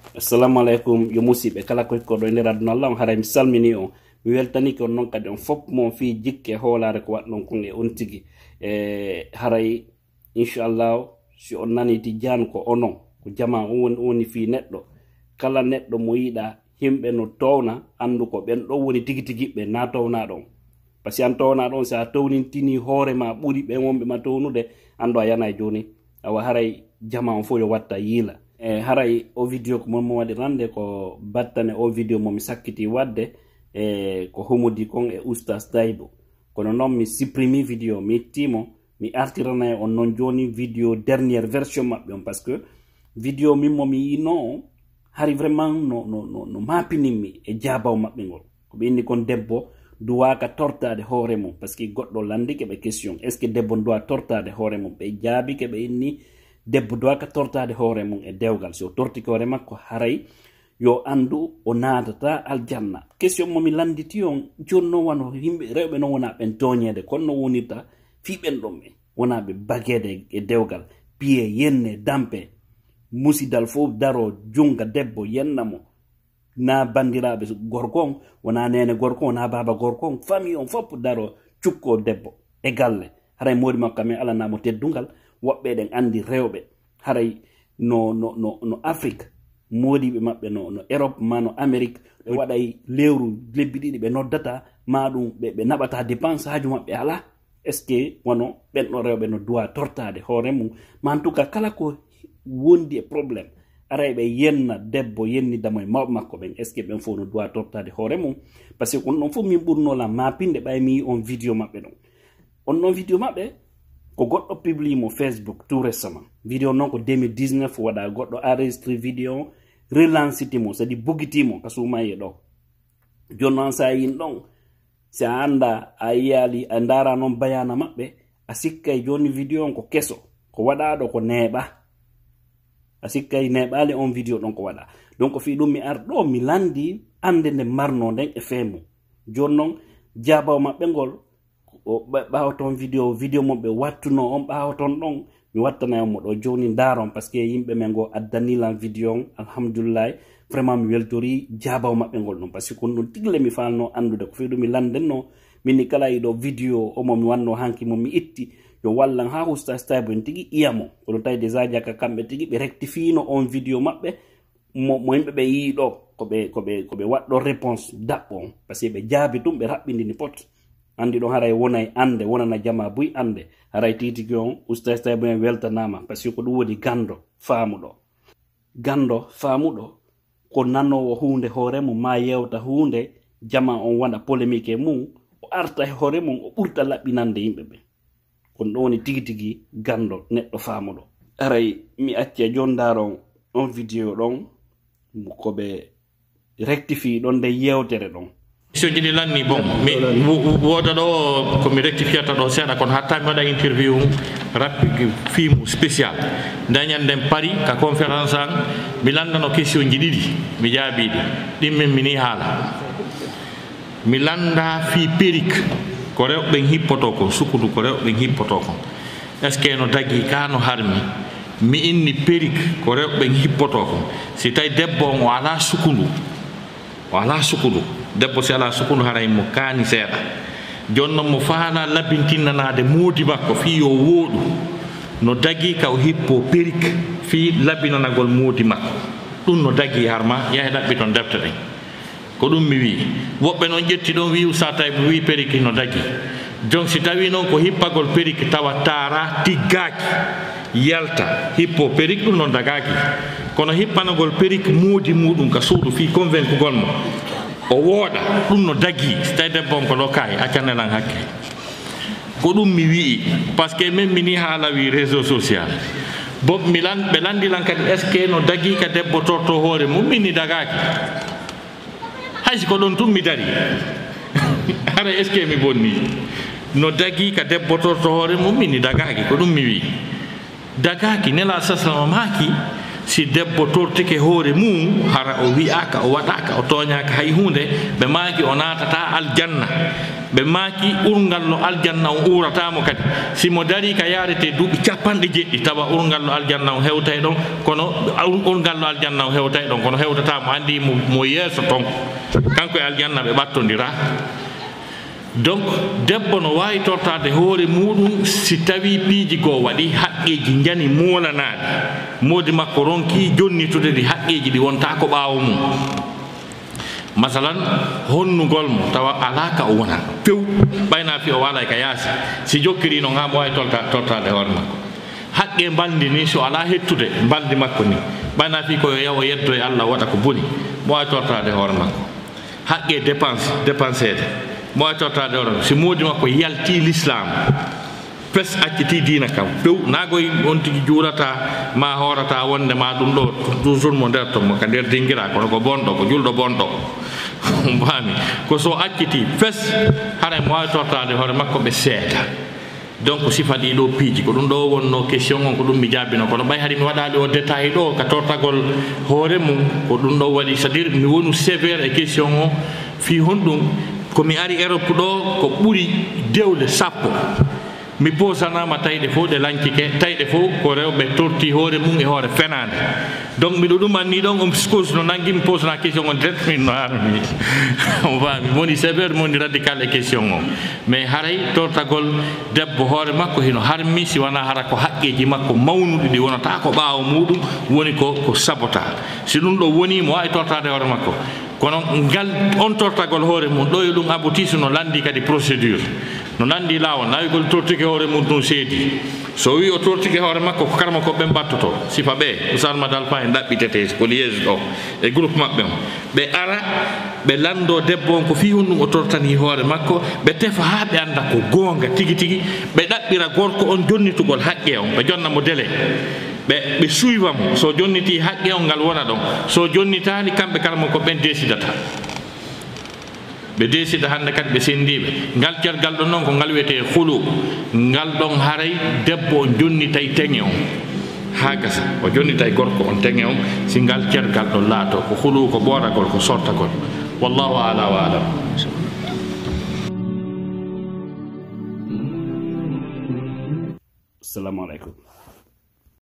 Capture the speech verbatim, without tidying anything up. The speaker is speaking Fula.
assalamu alaikum yo musidɓe kala koy ko ɗo nder aduna allah on haray mi salmini on mi weltani ko non kadi on fof mon fi jikke hoolare ko waɗɗon kon e on tigi e haray inchallah si on nani Tidiane ko onon ko jama on woni woni fi neɗɗo kala neɗɗo mo yiɗa himɓe no towna andu ko ɓen ɗo woni tigi tigi ɓe na towna ɗon par ce que an towna ɗon sa townintini hoore ma ɓuri ɓe wonɓe ma townude andu a yana joni awa haray jama on fof yo watta yiila e haray o vidéo ko momi waɗi rande ko battane o vidéo momi sakkiti wadde e ko homodi kon e oustas Daybo kono noon mi supprimi vidéo mi ittimo mi artirana on non joni vidéo dernière version maɓɓe on par ce que vidéo min momi yino hari vraiment no, no, no, no mapininmi e jabaw maɓɓe ngol ko ɓe inni kon debbo duwaka tortade hoore mum par ce que goɗɗo landike ɓe question est ce que debbo duwa tortade hoore mum ɓe jaabi ke ɓe inni debbo duwaka tortade hoore mum e dewgal so tortike hoore makko haray yo andu o naatata aljanna question momi landiti on jonno wano yimɓe rewɓe non wona ɓen toñede kono no wonirta fiɓen ɗon ɓe wona ɓe bagede e dewgal piye yenne dampe musidal fof daro junga debbo yennamo na bandiraɓe gorko on wona nene gorko wona baba gorko on famille on fof daro cukko debbo e galle haray modi makko kamen alanamo teddungal woɓɓe ɗen andi rewɓe haray no, no, no, no Afrique modiɓe maɓɓe no, no Europe ma no Amérique ɓe waɗay lewru lebbi ɗiɗi ɓe noddata ma ɗum ɓe, ɓe naɓata dépense haju maɓɓe ala est ce que wono ɓenɗo rewɓe no duwa tortade hoore mum ma en tout cas kala ko wondi e probléme aray ɓe yenna debbo yennidamo e mawɓe makko ɓen est ce que ɓen fof no duwa tortade hoore mum par ce que on ɗon fof min ɓurnola mapinde ɓay mi yi on vidéo maɓɓe ɗon on ɗon vidéo maɓɓe ko goɗɗo publie mo Facebook tout récemment vidéo noon ko deux mille dix-neuf waɗa goɗɗo enregistré vidéo relancitimo c'est à dire bugitimo ka sumaye ɗo joni noon sa yin ɗon si a anda a yiyali a dara noon bayana maɓɓe a sikkay joni vidéo on ko keso ko waɗaɗo ko neeɓa a sikkay neeɓali on vidéo ɗon ko waɗa donc fi ɗum mi ar ɗo mi landi ande nde marno nden e feemu joni noon jabaw maɓɓe ngol o ɓawa toon vidéo vidéo mo ɓe wattuno on ɓawa toon ɗon mi wattana mo ɗo joni daron par ce que yimɓe men go addanilan vidéo on alhamdoulillahi vraiment mi weltori jabaw maɓɓe ngol ɗon par ce que kon ɗum tigle mi falno andude ko fi ɗum mi landenno minni kala yiɗo vidéo omo mi wanno hanki mo mi itti yo wallan ha Oustas Daybo en tigui iyamo kono tawi déjà jaka kamɓe tigui ɓe rectifino on vidéo maɓɓe mo, mo yimɓe ɓe yiiɗo koɓe koɓe koɓe waɗɗo réponse daɓɓo on par ce que ɓe jaabi tum ɓe raɓɓindini pot andi ɗon haray wonay ande wonana jama buy ande haray titigi on Oustas Daybo en weltanama par ce que ko ɗum woni gando faamuɗo gando faamuɗo ko nanowo hunde hoore mum ma yewta hunde jama on waɗa polémique e mum o arta e hoore mum o ɓurta laɓɓinande yimɓe ɓe kono ɗon woni tigi tigi gando neɗɗo faamuɗo aray mi acce jon daron on vidéo ɗon koɓe rectifie ɗon nde yewtere ɗon so jiɗi lanni bon mi woda ɗo komi rectifiata ɗo seeɗa kono hatta mi waɗa interview rapide film spécial dañanden paari ka conférence an mi landano question ji ɗiɗi mi jaabiɗi ɗimmin mini haala mi landa fi périk ko rewɓe hippoto ko sukudu ko rewɓe hippoto ko est ce que no dagui ka no harmi mi inni périk ko rewɓe hippoto ko si tawi debbo on o ala sukudu o ala sukudu debbo si ala sukudu haray mo kaani seeɗa joni noon mo faala labbintinnanade moodi makko fi yo wooɗu no dagui ka o hippo périk fi labbinanagol moodi makko ɗum no dagui harma yahe ɗaɓɓi toon defte ɗen ko ɗum mi wi woɓɓe noon ƴetti ɗon wi Oustas Daybo wi périk no dagui donc si tawi noon ko hippagol périk tawa taara tiggaki yalta hippo périk ɗum noon dagaki kono hippanagol périk moodi muɗum ka suudu fi convaincugol mo o wooɗa ɗum no dagui so tawi debbo on ko ɗo kaye accanelan hakke ko ɗum mi wii par ce que min mini haala wi réseau social bo mi lan ɓe landilan kadi est ce que no dagui ka debbo torto hoore mum minni dagaki haysi ko ɗon tum mi dari ara est ce que mi bonni no dagui ka debbo torto hoore mum minni dagaki ko ɗum mi wi dagaki nela saslama maaki si debbo tortike hoore mum hara o wi'aka o waɗaka o toñaka hay hunde ɓe maaki o natata aljanna ɓe maaki urgal no aljanna o uratamo kadi simo dari ka yarete duuɓi capanɗe jeɗɗi tawa urgal no aljanna o hewtay ɗon kono urgal no aljanna o hewtay ɗon kono hewtatamo andi mo yeeso ton kanko e aljanna ɓe ɓattodira. donc debbo no wawi tortade hoore muɗum si tawi piiji goo waɗi haqqeji jani molanaɗi modi makko ronki jonnitude ɗi haqqeji ɗi wonta ko ɓaawo mum. masalan honnugol mo tawa ala ka o wona few ɓayna fi o waala ka yaasi si jokkiri no ngam wawi tolta tortade hoore makko. haqqe baldi ni so ala hettude baldi makko ni ɓayna fi koyo yawo yeddo e Allah waɗa ko boni mo wawi tortade hoore makko. haqqe dépense dépensede mo wawi tortade hoore si modi makko yalti l'islam pes acciti diina kam few nagoy on tigi juurata ma horata wonde ma ɗum ɗo toujours mo nder to mo ka nder dingira kono ko bonɗo ko julɗo bonɗo mbami ko so acciti fes haray mo wawi tortade hoore makko ɓe seeda. donc sifa ɗi ɗo piiji ko ɗum ɗo wonno question on ko ɗum mi jaabino kono ɓay haɗi mi waɗali o détail ɗo ka tortagol hoore mum ko ɗum ɗo waɗi c'est à dire mi wonu sévère e question o fi honɗum komi ari Europe ɗo ko ɓuri dewle sappo mi posanama tayɗe fof ɗe lancike tayɗe fof ko rewɓe torti hoore mum e hoore fenade. donc miɗo ɗumanni ɗon on cause no nanggui mi posana question on direct min no armi on fami moni sévère moni radical e question o mais haray tortagol debbo hoore makko hino harmi si wona hara ko haqqeji makko mawnuɗi ɗi wonata ko ɓaawo muɗum woni ko ko sabota. si ɗum ɗo woni mo wawi tortade hoore makko kono ngal on tortagol hoore mum ɗo e ɗum aboutisse no landi kadi procédure no nandi lawol nawigol tortike hoore mum ɗum seedi so wi o tortike hoore makko ko karma ko ɓe mbattoto sifa ɓe usan madal fa en ɗaɓɓitete ko liége ɗo e groupe maɓɓe o ɓe ara ɓe lando debbo on ko fi honɗum o tortani hoore makko ɓe tefa ha ɓe anda ko goonga tigi tigi ɓe ɗaɓɓira gorko on jonnitugol haqqe on ɓe jonnamo délai ɓe ɓe suiva mo so jonniti haqqe on ngal wona ɗon so jonnitali kamɓe kala mo ko ɓen décidata ɓe décida hande kadi ɓe sendiɓe ngal cergal ɗon noon ko ngal wiyete hulu ngal ɗon haray debbo o jonnitay teŋe on ha gasa o jonnitay gorko on teŋe on si ngal cergal ɗon laato ko hulu ko ɓooragol ko sortagol wallahu ala wa alam. Assalamu alaikum.